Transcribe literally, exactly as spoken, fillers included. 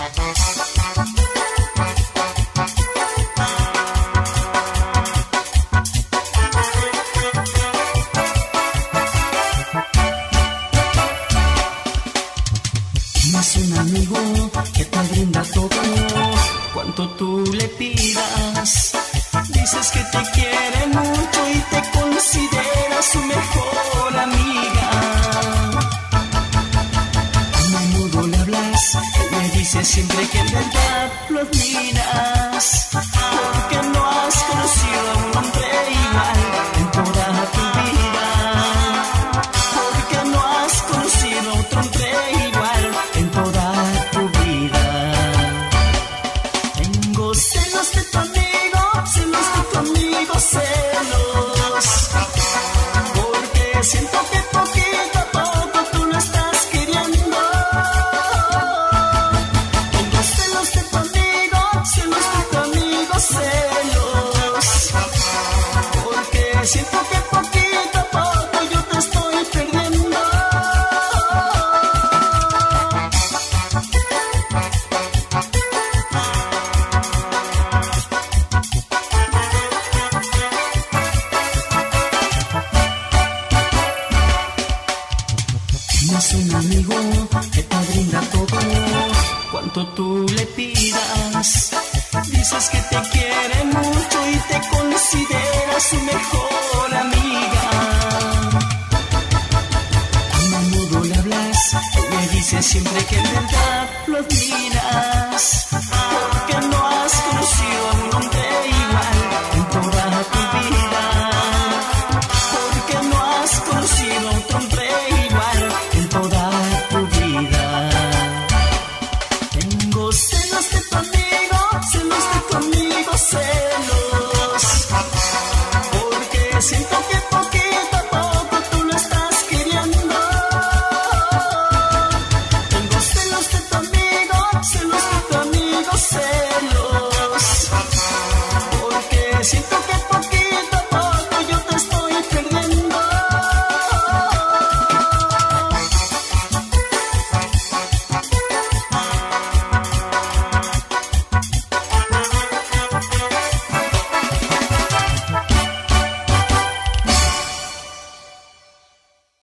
Tienes un amigo que te brinda todo cuanto tú le pidas. Dices que te quiere mucho y te considera su mejor amiga. A menudo le hablas, él me dice siempre que en verdad lo admiras, porque no has conocido a un hombre igual en toda tu vida, porque no has conocido a otro hombre igual en toda tu vida. Tengo celos de tu amigo, celos de tu amigo, celos, porque siento que poquito a poco tú lo estás queriendo. Tengo celos de tu amigo, celos de tu amigo, celos, porque siento que poquito a poco yo te estoy perdiendo. Tienes un amigo que te brinda todo cuanto tú le pidas. Dices que te quiere mucho y te considera su mejor amiga. A menudo le hablas, él me dice siempre que en verdad lo admiras, porque no has conocido a un hombre